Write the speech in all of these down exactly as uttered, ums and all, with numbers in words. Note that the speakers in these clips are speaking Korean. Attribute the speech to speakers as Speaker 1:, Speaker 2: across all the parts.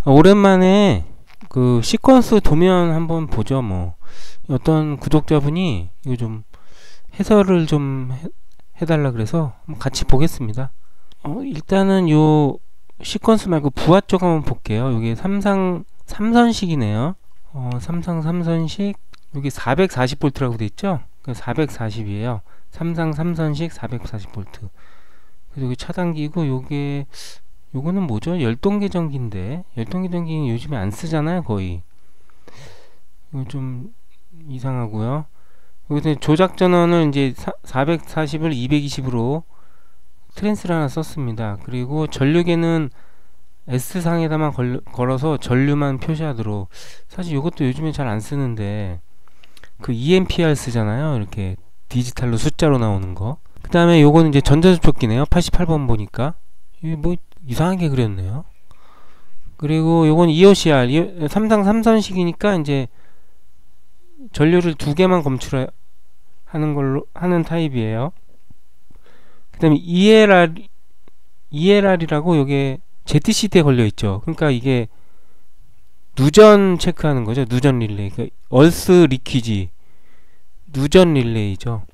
Speaker 1: 오랜만에 그 시퀀스 도면 한번 보죠. 뭐 어떤 구독자분이 이거 좀 해설을 좀 해, 해달라 그래서 한번 같이 보겠습니다. 어, 일단은 요 시퀀스 말고 부하 쪽 한번 볼게요. 이게 삼상 삼선식이네요. 어, 삼상 삼선식 여기 사백사십 볼트라고 돼 있죠. 사백사십이에요. 삼상 삼선식 사백사십 볼트. 그리고 여기 차단기고 요게 요거는 뭐죠? 열동계전기인데 열동계전기는 요즘에 안 쓰잖아요. 거의. 이거 좀 이상하고요. 여기서 조작 전원을 이제 사백사십을 이백이십으로 트랜스를 하나 썼습니다. 그리고 전류계는 S상에다만 걸, 걸어서 전류만 표시하도록. 사실 이것도 요즘에 잘 안 쓰는데 그 이엠피알 쓰잖아요. 이렇게 디지털로 숫자로 나오는 거. 그 다음에 요거는 이제 전자접촉기네요. 팔십팔 번 보니까 이게 뭐 이상하게 그렸네요. 그리고 요건 이오씨알 삼상 삼선식이니까 이제 전류를 두 개만 검출하는 걸로 하는 타입이에요. 그 다음에 이엘알 이엘알이라고 요게 제트시트에 걸려 있죠. 그러니까 이게 누전 체크하는 거죠. 누전 릴레이. 그러니까 얼스 리퀴지 누전 릴레이죠.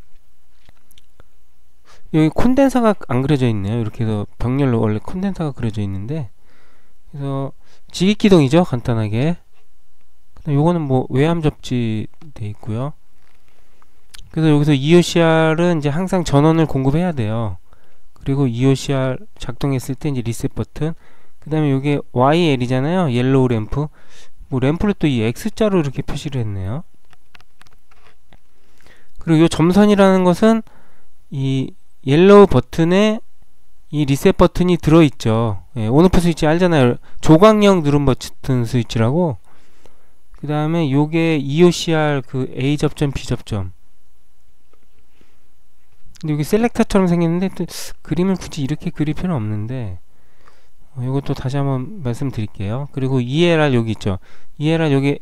Speaker 1: 여기 콘덴서가 안 그려져 있네요. 이렇게 해서 병렬로 원래 콘덴서가 그려져 있는데, 그래서 지기기동이죠. 간단하게. 요거는 뭐 외암 접지 돼 있고요. 그래서 여기서 이오씨알은 이제 항상 전원을 공급해야 돼요. 그리고 이오씨알 작동했을 때 이제 리셋 버튼. 그 다음에 요게 와이엘이잖아요. 옐로우 램프. 뭐 램프를 또 이 X자로 이렇게 표시를 했네요. 그리고 요 점선이라는 것은 이 옐로우 버튼에 이 리셋 버튼이 들어있죠. 예, 온오프 스위치 알잖아요. 조각형 누른 버튼 스위치라고. 그 다음에 요게 이오씨알 그 A 접점 B 접점. 근데 여기 셀렉터처럼 생겼는데 또 그림을 굳이 이렇게 그릴 필요는 없는데, 어, 요것도 다시 한번 말씀드릴게요. 그리고 이엘알 여기 있죠. 이엘알 여기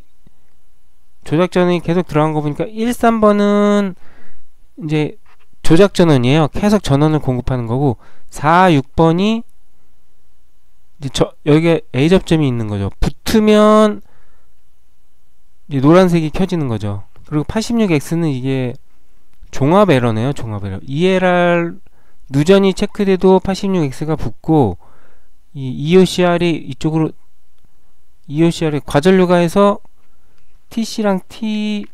Speaker 1: 조작 전원이 계속 들어간 거 보니까 십삼 번은 이제 조작 전원이에요. 계속 전원을 공급하는 거고, 사, 육 번이 이제 저 여기에 A 접점이 있는 거죠. 붙으면 이제 노란색이 켜지는 거죠. 그리고 팔십육 엑스는 이게 종합 에러네요. 종합 에러. 이엘알 누전이 체크돼도 팔십육 엑스가 붙고, 이 이오씨알이 이쪽으로 이오씨알이 과전류가 해서 티씨랑 티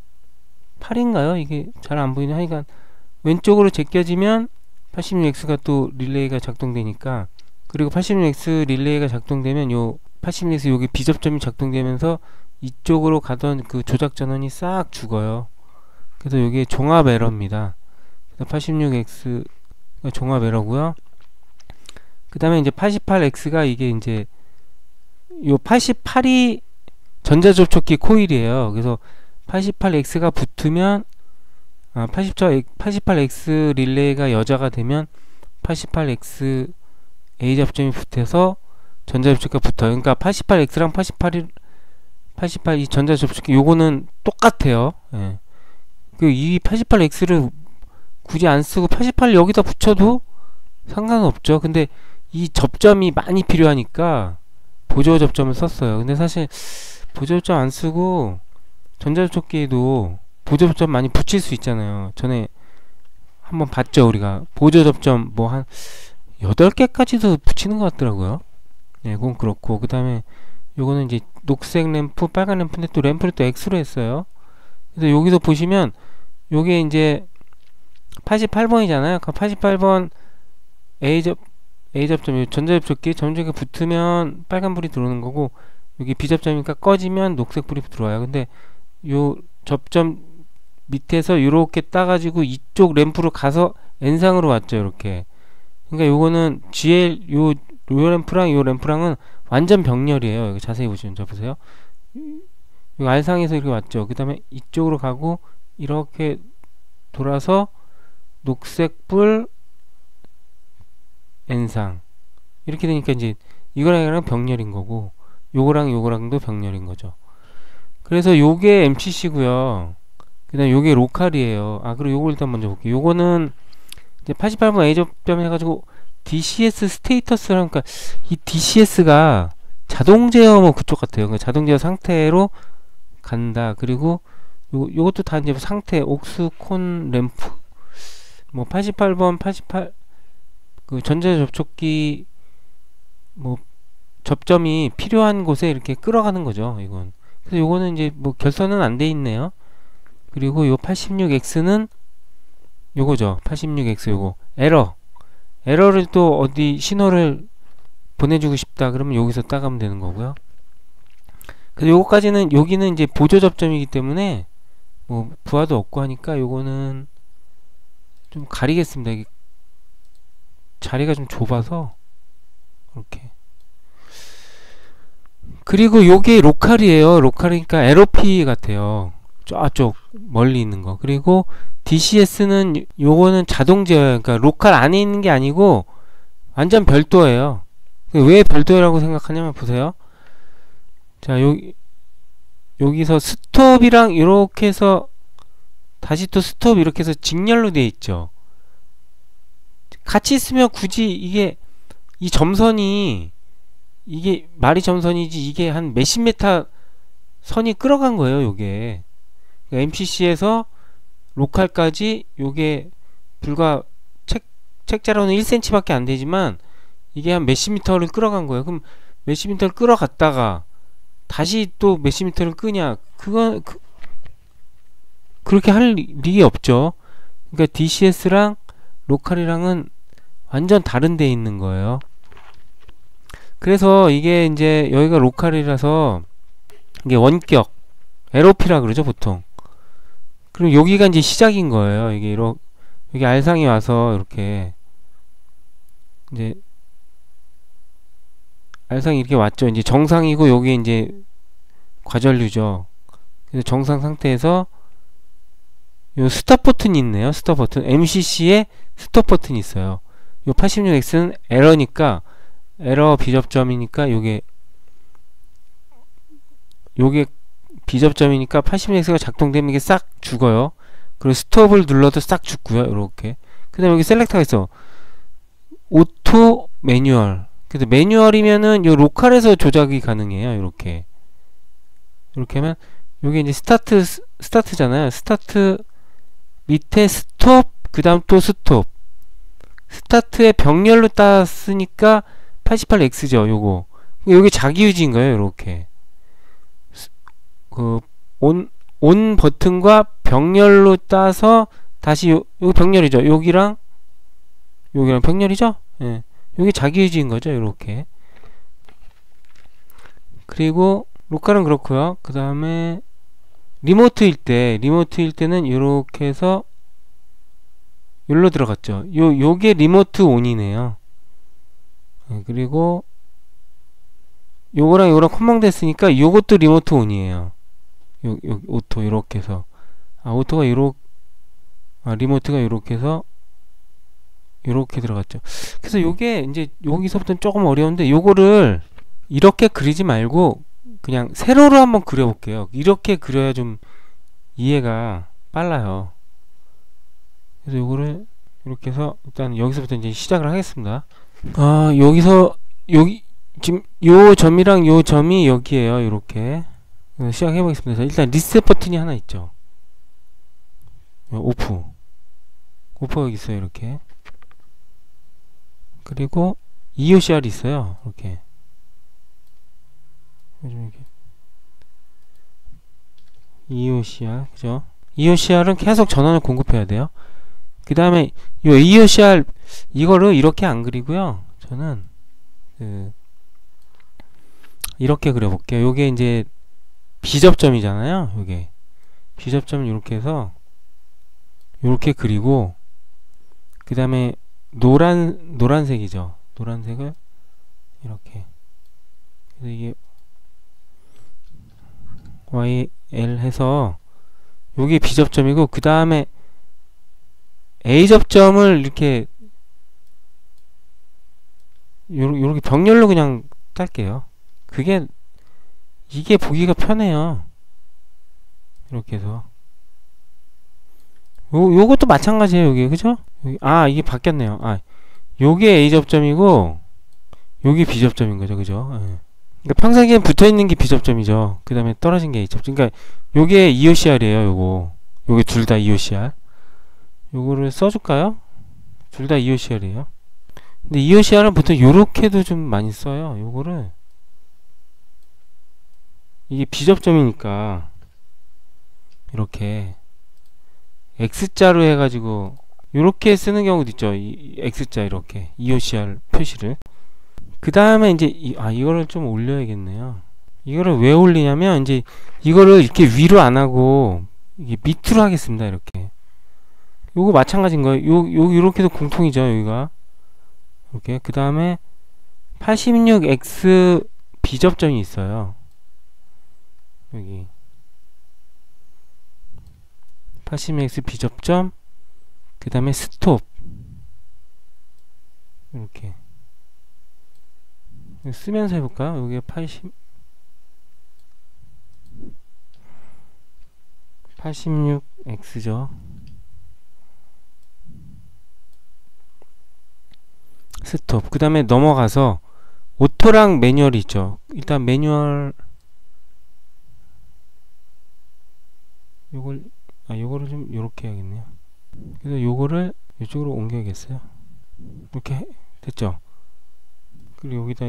Speaker 1: 팔인가요? 이게 잘 안 보이네. 하여간 왼쪽으로 제껴지면 팔십육 엑스가 또 릴레이가 작동되니까, 그리고 팔십육 엑스 릴레이가 작동되면 요 팔십육 엑스 여기 비접점이 작동되면서 이쪽으로 가던 그 조작 전원이 싹 죽어요. 그래서 이게 종합 에러입니다. 팔십육 엑스가 종합 에러고요. 그 다음에 이제 팔십팔 엑스가 이게 이제 요 팔십팔이 전자접촉기 코일이에요. 그래서 팔십팔 엑스가 붙으면 아, 팔십팔 엑스 릴레이가 여자가 되면 팔십팔 엑스 A 접점이 붙어서 전자접촉기가 붙어요. 그러니까 팔십팔 엑스랑 팔십팔이 팔십팔 이 전자접촉기 요거는 똑같아요. 예. 그 이 팔십팔 엑스를 굳이 안 쓰고 팔십팔 여기다 붙여도 상관은 없죠. 근데 이 접점이 많이 필요하니까 보조 접점을 썼어요. 근데 사실 보조 접점 안 쓰고 전자접촉기에도 보조 접점 많이 붙일 수 있잖아요. 전에 한번 봤죠. 우리가 보조 접점 뭐 한 여덟 개까지도 붙이는 것 같더라고요. 네, 그건 그렇고, 그 다음에 요거는 이제 녹색 램프, 빨간 램프인데 또 램프를 또 X로 했어요. 그래서 여기서 보시면 요게 이제 팔십팔 번이잖아요. 그 팔십팔 번 A 접 A 접점, 전자접촉기 전자접촉기 붙으면 빨간불이 들어오는 거고, 여기 B 접점이니까 꺼지면 녹색불이 들어와요. 근데 요 접점 밑에서 요렇게 따가지고 이쪽 램프로 가서 N상으로 왔죠. 이렇게. 그러니까 요거는 지엘 요, 요 램프랑 요 램프랑은 완전 병렬이에요. 여기 자세히 보시면, 자 보세요. 요 R상에서 이렇게 왔죠. 그 다음에 이쪽으로 가고 이렇게 돌아서 녹색불 N상 이렇게 되니까 이제 이거랑 이거랑 병렬인 거고, 요거랑 요거랑도 병렬인 거죠. 그래서 요게 엠씨씨고요. 그 다음에 요게 로컬이에요. 아, 그리고 요거 일단 먼저 볼게요. 요거는 이제 팔십팔 번 A 접점 해가지고 디씨에스 스테이터스라니까, 이 디씨에스가 자동 제어 뭐 그쪽 같아요. 그러니까 자동 제어 상태로 간다. 그리고 요, 요것도 다 이제 상태, 옥스, 콘, 램프, 뭐 팔십팔 번, 팔십팔, 그 전자 접촉기, 뭐, 접점이 필요한 곳에 이렇게 끌어가는 거죠, 이건. 그래서 요거는 이제 뭐 결선은 안 돼 있네요. 그리고 요 팔십육 엑스는 요거죠. 팔십육 엑스 요거. 에러. 에러를 또 어디 신호를 보내주고 싶다. 그러면 여기서 따가면 되는 거고요. 그래서 요거까지는, 여기는 이제 보조 접점이기 때문에 뭐 부하도 없고 하니까 요거는 좀 가리겠습니다. 이게 자리가 좀 좁아서 이렇게. 그리고 요게 로컬이에요. 로컬이니까 엘오피 같아요. 저쪽 멀리 있는 거. 그리고 디씨에스는 요거는 자동 제어예요. 그러니까 로컬 안에 있는 게 아니고 완전 별도예요. 왜 별도라고 생각하냐면 보세요. 자, 요 여기서 스톱이랑 이렇게 해서 다시 또 스톱 이렇게 해서 직렬로 되어 있죠. 같이 있으면 굳이 이게 이 점선이 이게 말이 점선이지 이게 한 몇십 메타 선이 끌어간 거예요. 요게 그러니까 엠씨씨에서 로컬까지 요게 불과 책, 책자로는 일 센티미터 밖에 안 되지만 이게 한 몇십 미터를 끌어간 거예요. 그럼 몇십 미터를 끌어갔다가 다시 또 몇십 미터를 끄냐, 그건 그, 그렇게 할 리가 없죠. 그러니까 디씨에스랑 로컬이랑은 완전 다른 데 있는 거예요. 그래서 이게 이제 여기가 로컬이라서 이게 원격 엘오피라 그러죠 보통. 그리고 여기가 이제 시작인 거예요. 이게 이렇게 여기 알상이 와서 이렇게 이제 알상이 이렇게 왔죠. 이제 정상이고 여기 이제 과전류죠. 그래서 정상 상태에서 요 스톱 버튼이 있네요. 스톱 버튼. 엠씨씨에 스톱 버튼이 있어요. 요 팔십육 엑스는 에러니까 에러 비접점이니까 요게 요게 비접점이니까 팔십육 엑스가 작동되면 이게 싹 죽어요. 그리고 스톱을 눌러도 싹 죽고요. 이렇게. 그 다음에 여기 셀렉터가 있어. 오토 매뉴얼. 그래서 매뉴얼이면은 요 로컬에서 조작이 가능해요. 이렇게. 이렇게 하면 요게 이제 스타트 스타트잖아요. 스타트 밑에 스톱, 그 다음 또 스톱. 스타트에 병렬로 땄으니까 팔십팔 엑스죠. 요거. 요게 자기유지인 거예요. 요렇게. 그, 온, 온 버튼과 병렬로 따서 다시 요, 요 병렬이죠. 여기랑, 여기랑 병렬이죠? 예. 요게 자기유지인 거죠. 요렇게. 그리고, 로컬은 그렇고요. 그 다음에, 리모트일 때, 리모트일 때는 요렇게 해서, 여기로 들어갔죠. 요, 요게 리모트 온이네요. 예, 그리고, 요거랑 요거랑 콤망됐으니까 요것도 리모트 온이에요. 요, 요, 오토, 요렇게 해서. 아, 오토가 요렇게, 아, 리모트가 요렇게 해서, 요렇게 들어갔죠. 그래서 요게, 이제, 여기서부터는 조금 어려운데, 요거를, 이렇게 그리지 말고, 그냥, 세로로 한번 그려볼게요. 이렇게 그려야 좀, 이해가 빨라요. 그래서 요거를, 이렇게 해서, 일단, 여기서부터 이제 시작을 하겠습니다. 아, 여기서, 여기, 지금, 요 점이랑 요 점이 여기에요. 요렇게. 시작해 보겠습니다. 일단 리셋 버튼이 하나 있죠. 오프. 오프가 여기 있어요. 이렇게. 그리고 이오씨알이 있어요. 이렇게. 이렇게. 이오씨알, 그죠? 이오씨알은 계속 전원을 공급해야 돼요. 그 다음에 요 이오씨알 이거를 이렇게 안 그리고요. 저는 그 이렇게 그려볼게요. 요게 이제 비접점이잖아요. 요게 비접점을 이렇게 해서 요렇게 그리고 그 다음에 노란 노란색이죠. 노란색을 이렇게. 그래서 이게 와이 엘 해서 요게 비접점이고 그 다음에 에이 접점을 이렇게 요, 요렇게 병렬로 그냥 딸게요. 그게 이게 보기가 편해요. 이렇게 해서 요, 요것도 마찬가지예요. 여기 그죠? 여기, 아 이게 바뀌었네요. 아 요게 에이 접점이고 요게 비 접점인 거죠. 그죠? 예. 그러니까 평상시에 붙어있는 게 B 접점이죠. 그 다음에 떨어진 게 A 접점. 그러니까 요게 이오씨알이에요. 요거 요게 둘 다 이오씨알. 요거를 써줄까요? 둘 다 이오씨알이에요. 근데 이오씨알은 보통 요렇게도 좀 많이 써요. 요거를 이게 B 접점이니까 이렇게 X자로 해가지고 요렇게 쓰는 경우도 있죠. 이 X자 이렇게 이오씨알 표시를. 그 다음에 이제 이, 아 이거를 좀 올려야겠네요. 이거를 왜 올리냐면 이제 이거를 이렇게 위로 안 하고 이게 밑으로 하겠습니다. 이렇게. 요거 마찬가지인 거예요. 요, 요 요렇게도 공통이죠. 여기가 이렇게. 그 다음에 팔십육 엑스 B 접점이 있어요. 여기 팔십육 엑스 B 접점, 그 다음에 스톱 이렇게 쓰면서 해볼까요? 여기에 팔십 팔십육 엑스죠. 스톱. 그 다음에 넘어가서 오토랑 매뉴얼이 있죠. 일단 매뉴얼 요걸 아 요거를 좀 요렇게 해야겠네요. 그래서 요거를 이쪽으로 옮겨야겠어요. 이렇게 됐죠. 그리고 여기다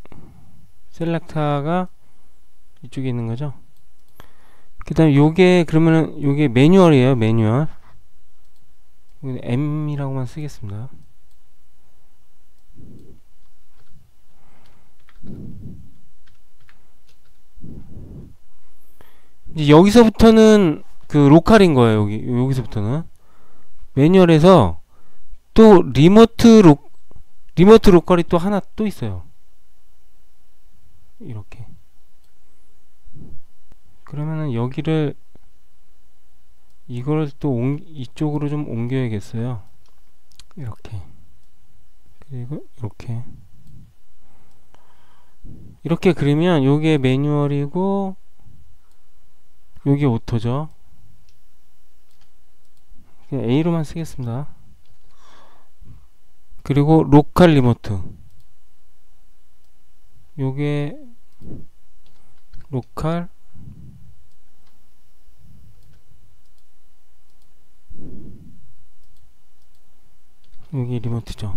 Speaker 1: 셀렉터가 이쪽에 있는 거죠. 그 다음에 요게 그러면은 요게 매뉴얼이에요. 매뉴얼. M이라고만 쓰겠습니다. 이제 여기서부터는 그 로컬인 거예요. 여기 여기서부터는 매뉴얼에서 또 리모트 로 리모트 로컬이 또 하나 또 있어요. 이렇게. 그러면은 여기를 이걸 또 옮, 이쪽으로 좀 옮겨야겠어요. 이렇게. 그리고 이렇게. 이렇게 그리면 요게 매뉴얼이고 요게 오토죠. 그냥 A로만 쓰겠습니다. 그리고 로컬 리모트. 요게 로컬 여기 리모트죠.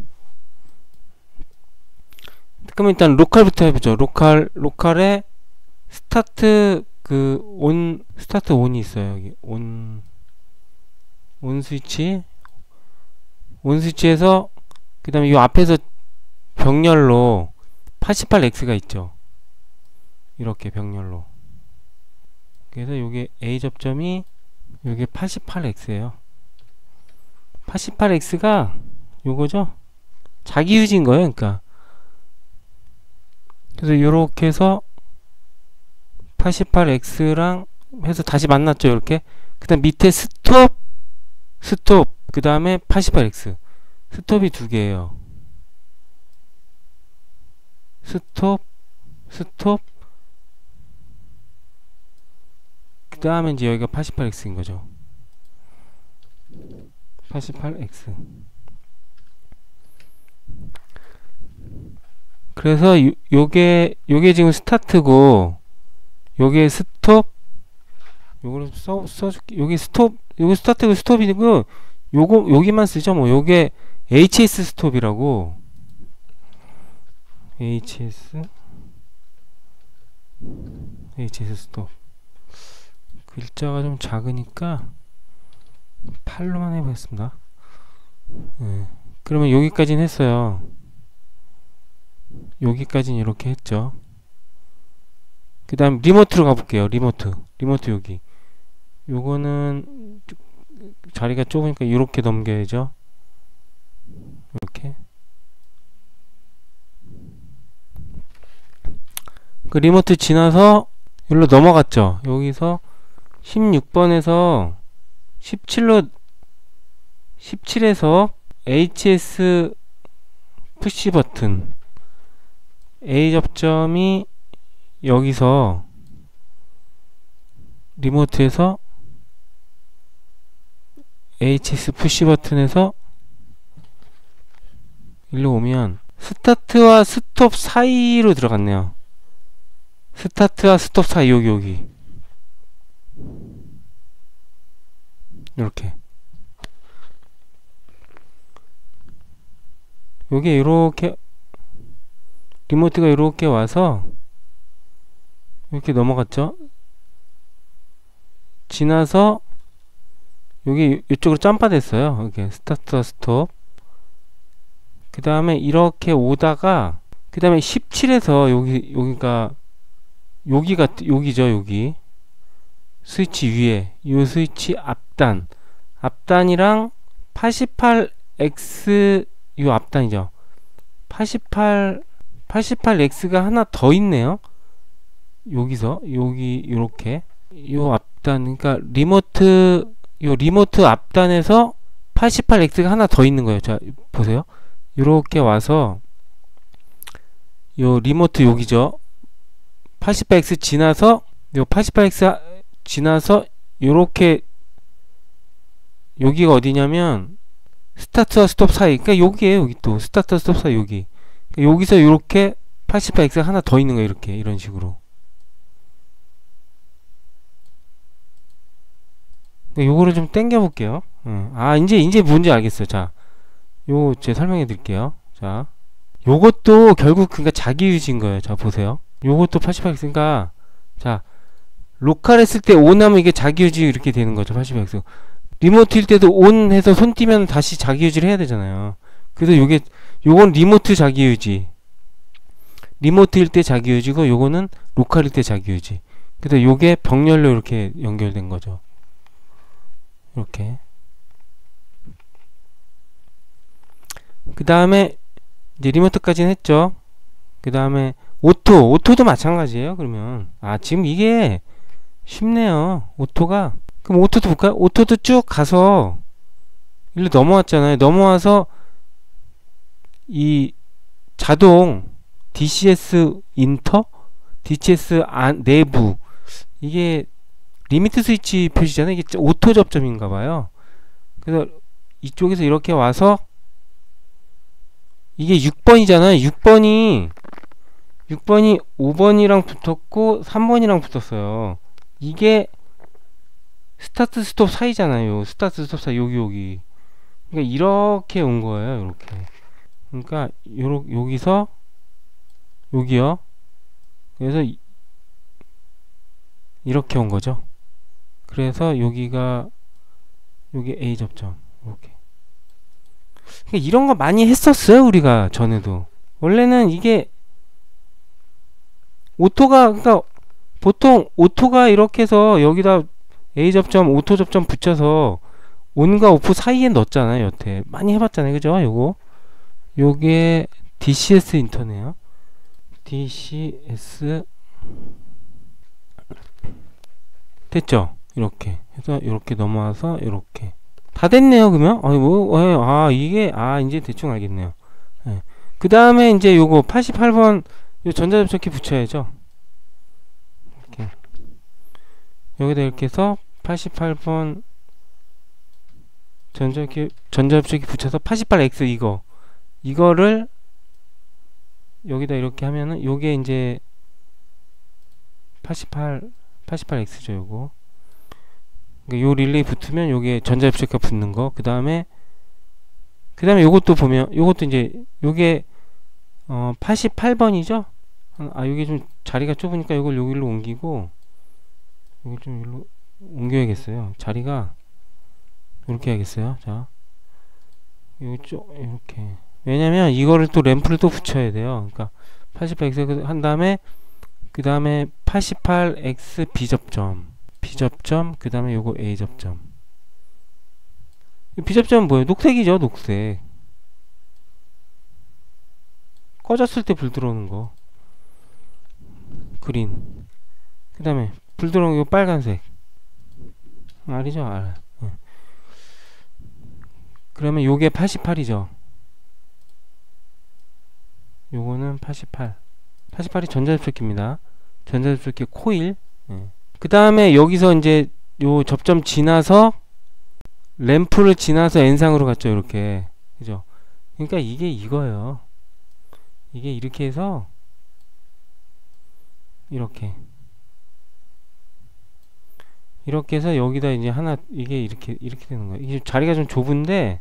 Speaker 1: 그럼 일단 로컬부터 해보죠. 로컬 로컬에 스타트 그 온 스타트 온이 있어요. 여기 온 온 스위치 온 스위치에서 그 다음에 이 앞에서 병렬로 팔십팔 엑스가 있죠. 이렇게 병렬로. 그래서 요게 A 접점이 요게 팔십팔 엑스예요. 팔십팔 엑스가 요거죠. 자기 휴지인 거예요. 그러니까 그래서 요렇게 해서 팔십팔 엑스랑 해서 다시 만났죠. 이렇게. 그 다음 밑에 스톱 스톱 그 다음에 팔십팔 엑스 스톱이 두 개예요. 스톱 스톱 그 다음에 이제 여기가 팔십팔 엑스인 거죠. 팔십팔 엑스. 그래서 요, 요게 요게 지금 스타트고 요게 스톱 요거를 써 써줄게. 요게 스톱 요게 스타트고 스톱이고 요거 여기만 쓰죠. 뭐 요게 에이치에스 스톱이라고. 에이치에스 에이치에스 스톱. 글자가 좀 작으니까 팔로만 해보겠습니다. 네. 그러면 여기까지는 했어요. 여기까지는 이렇게 했죠. 그 다음 리모트로 가볼게요. 리모트 리모트 여기 요거는 자리가 좁으니까 이렇게 넘겨야죠. 이렇게. 그 리모트 지나서 여기로 넘어갔죠. 여기서 십육 번에서 십칠로 십칠에서 에이치에스 푸시 버튼 A 접점이 여기서 리모트에서 에이치에스 푸시 버튼에서 일로 오면 스타트와 스톱 사이로 들어갔네요. 스타트와 스톱 사이 여기 여기 이렇게 요게 이렇게 리모트가 이렇게 와서 이렇게 넘어갔죠. 지나서 여기 이쪽으로 점파 됐어요. 이렇게 스타트와 스톱. 그 다음에 이렇게 오다가 그 다음에 십칠에서 여기 여기가 여기가 여기죠. 여기 스위치 위에 요 스위치 앞단 앞단이랑 팔십팔 엑스 요 앞단이죠. 팔십팔 팔십팔 엑스가 하나 더 있네요. 여기서 여기 요렇게 요 앞단 그러니까 리모트 요 리모트 앞단에서 팔십팔 엑스가 하나 더 있는 거예요. 자 보세요. 요렇게 와서 요 리모트 여기죠. 팔십팔 엑스 지나서 요 팔십팔 엑스 지나서 요렇게 여기가 어디냐면 스타트와 스톱 사이 그러니까 여기에요. 여기 또 스타트와 스톱 사이 여기 그러니까 여기서 요렇게 팔십팔 엑스가 하나 더 있는 거예요. 이렇게 이런 식으로 그러니까 요거를 좀 당겨 볼게요. 음. 아 이제 이제 뭔지 알겠어요. 자 요 제가 설명해 드릴게요. 자 요것도 결국 그러니까 자기 유지인 거예요. 자 보세요. 요것도 팔십팔 엑스니까 자 로컬 했을 때 온 하면 이게 자기 유지 이렇게 되는 거죠. 팔십팔 엑스 리모트일 때도 온 해서 손 띄면 다시 자기 유지를 해야 되잖아요. 그래서 요게 요건 리모트 자기 유지 리모트일 때 자기 유지고 요거는 로컬일 때 자기 유지. 그래서 요게 병렬로 이렇게 연결된 거죠. 이렇게 그 다음에 이제 리모트까지는 했죠. 그 다음에 오토 오토도 마찬가지예요. 그러면 아 지금 이게 쉽네요. 오토가 그럼 오토도 볼까요? 오토도 쭉 가서 일로 넘어왔잖아요. 넘어와서 이 자동 디씨에스 인터 디씨에스 안 내부 이게 리미트 스위치 표시잖아요. 이게 오토 접점인가봐요. 그래서 이쪽에서 이렇게 와서 이게 육 번이잖아요. 육 번이 육 번이 오 번이랑 붙었고 삼 번이랑 붙었어요. 이게 스타트 스톱 사이잖아요. 스타트 스톱 사이 여기 여기 그러니까 이렇게 온 거예요. 이렇게 그러니까 요러, 여기서 여기요. 그래서 이, 이렇게 온 거죠. 그래서 여기가 여기 A 접점 이렇게 그러니까 이런 거 많이 했었어요. 우리가 전에도 원래는 이게 오토가 그러니까 보통 오토가 이렇게 해서 여기다 A 접점 오토 접점 붙여서 온과 오프 사이에 넣었잖아요. 여태 많이 해봤잖아요. 그죠? 요거 요게 디씨에스 인터네요. 디씨에스 됐죠? 이렇게 해서 이렇게 넘어와서 이렇게 다 됐네요. 그러면 아니 뭐 아 이게 아 이제 대충 알겠네요. 네. 그 다음에 이제 요거 팔십팔 번 요 전자접촉기 붙여야죠. 이렇게 여기다 이렇게 해서 팔십팔 번 전자접촉기 전자접촉기 붙여서 팔십팔 엑스 이거 이거를 여기다 이렇게 하면은 요게 이제 팔십팔 팔십팔 엑스죠. 요거 그러니까 요 릴레이 붙으면 요게 전자접촉기가 붙는 거. 그 다음에 그 다음에 요것도 보면 요것도 이제 요게 어 팔십팔 번이죠. 아 요게 좀 자리가 좁으니까 요걸 여기로 옮기고 요걸 좀 여기로 옮겨야겠어요. 자리가 이렇게 해야겠어요. 자 요쪽 이렇게 왜냐면 이거를 또 램프를 또 붙여야 돼요. 그러니까 팔십팔 엑스 한 다음에 그 다음에 팔십팔 엑스 B 접점 B 접점 그 다음에 요거 A 접점 B 접점은 뭐예요? 녹색이죠. 녹색 꺼졌을 때 불 들어오는 거 그린 그 다음에 불 들어오는 거 빨간색 알이죠? 알 네. 그러면 요게 팔십팔이죠. 요거는 팔십팔 팔십팔이 전자접촉기입니다. 전자접촉기 코일 네. 그 다음에 여기서 이제 요 접점 지나서 램프를 지나서 N상으로 갔죠. 이렇게 그죠? 그러니까 이게 이거예요. 이게 이렇게 해서 이렇게 이렇게 해서 여기다 이제 하나 이게 이렇게 이렇게 되는 거예요. 이게 자리가 좀 좁은데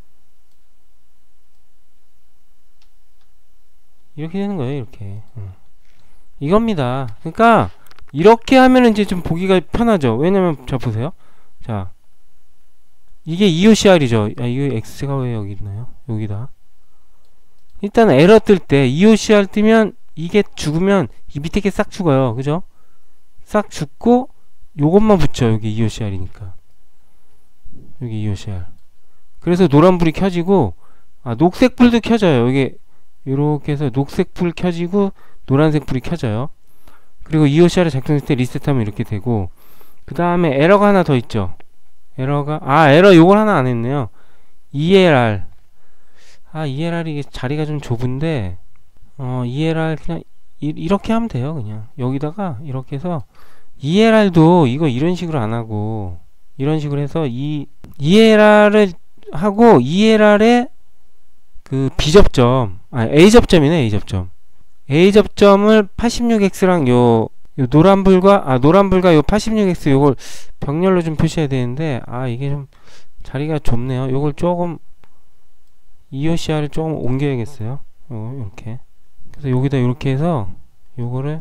Speaker 1: 이렇게 되는 거예요. 이렇게 응. 이겁니다. 그러니까 이렇게 하면은 이제 좀 보기가 편하죠. 왜냐면 자 보세요. 자 이게 이오씨알이죠. 아 이거 X가 왜 여기 있나요? 여기다 일단 에러 뜰 때 이오씨알 뜨면 이게 죽으면 이 밑에 게 싹 죽어요. 그죠? 싹 죽고 요것만 붙여. 여기 이오씨알이니까 여기 이오씨알. 그래서 노란불이 켜지고 아 녹색불도 켜져요. 여기 요렇게 해서 녹색불 켜지고 노란색 불이 켜져요. 그리고 이오씨알이 작동했을 때 리셋하면 이렇게 되고, 그 다음에 에러가 하나 더 있죠. 에러가 아 에러 요걸 하나 안 했네요. 이엘알. 아 이엘알이 이게 자리가 좀 좁은데 어 이엘알 그냥 이, 이렇게 하면 돼요. 그냥 여기다가 이렇게 해서 이엘알도 이거 이런 식으로 안 하고 이런 식으로 해서 이 이엘알을 하고 이엘알에 그 B접점 아 A접점이네. A접점 A접점을 팔십육 엑스랑 요, 요 노란불과 아 노란불과 요 팔십육 엑스 요걸 병렬로 좀 표시해야 되는데 아 이게 좀 자리가 좁네요. 요걸 조금 이오씨알을 조금 옮겨야겠어요. 요, 요렇게 그래서 여기다 요렇게 해서 요거를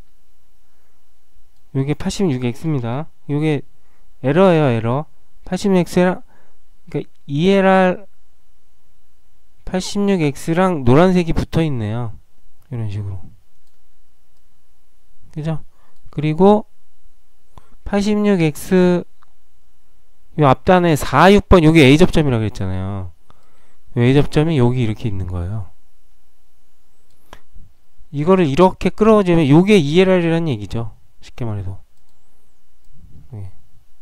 Speaker 1: 요게 팔십육 엑스입니다. 요게 에러예요. 에러 팔십육 엑스랑 그러니까 이엘알 팔십육 엑스랑 노란색이 붙어있네요. 이런 식으로 그죠? 그리고 팔십육 엑스 요 앞단에 사십육 번 요게 A접점이라고 했잖아요. 요 A접점이 여기 이렇게 있는 거예요. 이거를 이렇게 끌어오면 요게 이엘알이라는 얘기죠. 쉽게 말해서 네.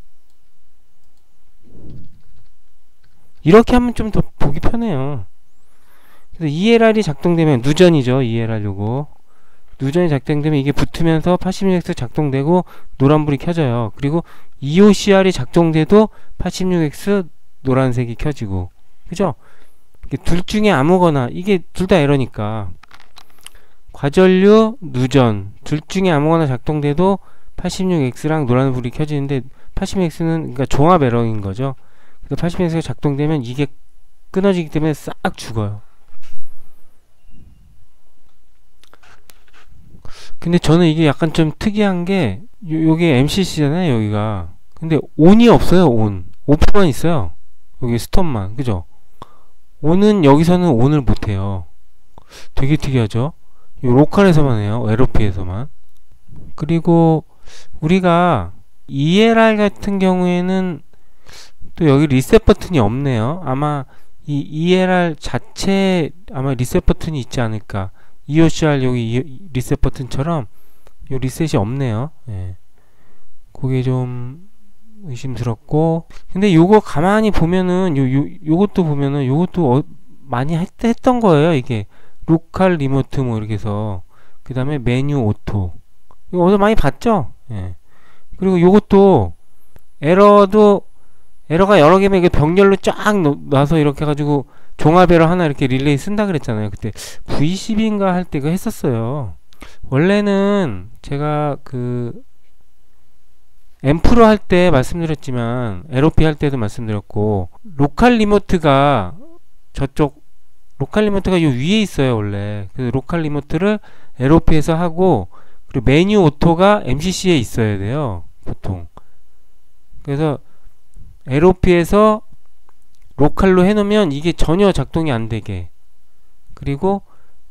Speaker 1: 이렇게 하면 좀 더 보기 편해요. 그래서 이엘알이 작동되면 누전이죠. 이엘알 요거 누전이 작동되면 이게 붙으면서 팔십육 엑스 작동되고 노란불이 켜져요. 그리고 이오씨알이 작동돼도 팔십육 엑스 노란색이 켜지고 그죠? 둘 중에 아무거나 이게 둘 다 에러니까 과전류 누전 둘 중에 아무거나 작동돼도 팔십육 엑스랑 노란불이 켜지는데 팔십육 엑스는 그러니까 종합 에러인 거죠. 그래서 팔십육 엑스가 작동되면 이게 끊어지기 때문에 싹 죽어요. 근데 저는 이게 약간 좀 특이한 게 요, 요게 엠씨씨잖아요 여기가. 근데 온이 없어요. 온 오프만 있어요. 여기 스톱만 그죠? 온은 여기서는 온을 못해요. 되게 특이하죠? 요 로컬에서만 해요. 엘오피에서만. 그리고 우리가 이엘알 같은 경우에는 또 여기 리셋 버튼이 없네요. 아마 이 이엘알 자체에 아마 리셋 버튼이 있지 않을까. 이오씨알 여기 리셋 버튼처럼 요 리셋이 없네요. 예. 그게 좀 의심스럽고, 근데 요거 가만히 보면은 요, 요, 요것도 보면은 요것도 어, 많이 했, 했던 거예요. 이게 로컬 리모트 뭐 이렇게 해서 그 다음에 메뉴 오토 이거 어디서 많이 봤죠? 예. 그리고 요것도 에러도 에러가 여러 개면 이게 병렬로 쫙 놔서 이렇게 해가지고 종합 에러 하나 이렇게 릴레이 쓴다 그랬잖아요. 그때 브이십인가 할 때 그 했었어요. 원래는 제가 그 앰프로 할 때 말씀드렸지만 엘오피 할 때도 말씀드렸고 로컬 리모트가 저쪽 로컬 리모트가 요 위에 있어요 원래. 그래서 로컬 리모트를 엘오피에서 하고 그리고 메뉴 오토가 엠씨씨에 있어야 돼요 보통. 그래서 엘오피에서 로컬로 해놓으면 이게 전혀 작동이 안되게, 그리고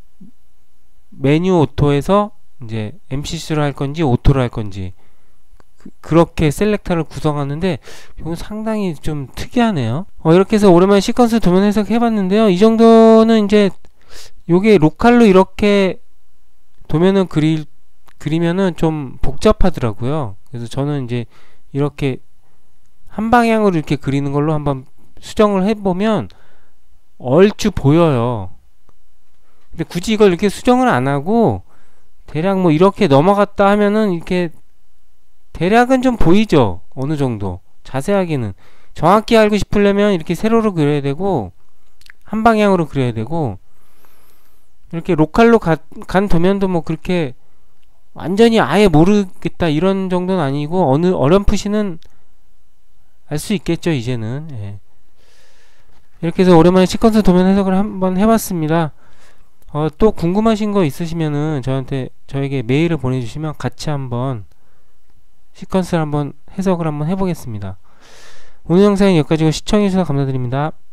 Speaker 1: 메뉴 오토에서 이제 엠씨씨로 할 건지 오토로 할 건지 그, 그렇게 셀렉터를 구성하는데 이건 상당히 좀 특이하네요. 어, 이렇게 해서 오랜만에 시퀀스 도면 해석 해봤는데요. 이 정도는 이제 요게 로컬로 이렇게 도면을 그리, 그리면은 좀 복잡하더라고요. 그래서 저는 이제 이렇게 한 방향으로 이렇게 그리는 걸로 한번 수정을 해보면 얼추 보여요. 근데 굳이 이걸 이렇게 수정을 안 하고 대략 뭐 이렇게 넘어갔다 하면은 이렇게 대략은 좀 보이죠. 어느 정도 자세하게는. 정확히 알고 싶으려면 이렇게 세로로 그려야 되고 한 방향으로 그려야 되고, 이렇게 로컬로 가, 간 도면도 뭐 그렇게 완전히 아예 모르겠다 이런 정도는 아니고 어느 어렴풋이는 알 수 있겠죠 이제는. 예. 이렇게 해서 오랜만에 시퀀스 도면 해석을 한번 해봤습니다. 어, 또 궁금하신 거 있으시면은 저한테 저에게 메일을 보내주시면 같이 한번 시퀀스를 한번 해석을 한번 해보겠습니다. 오늘 영상은 여기까지고 시청해주셔서 감사드립니다.